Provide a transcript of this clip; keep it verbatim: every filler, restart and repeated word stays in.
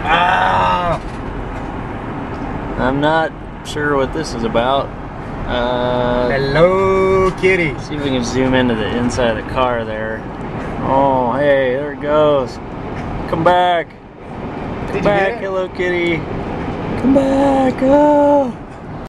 Ah! I'm not sure what this is about. Uh, Hello, kitty. See if we can zoom into the inside of the car there. Oh, hey, there it goes. Come back. Come Did back, Hello Kitty. Come back. Oh.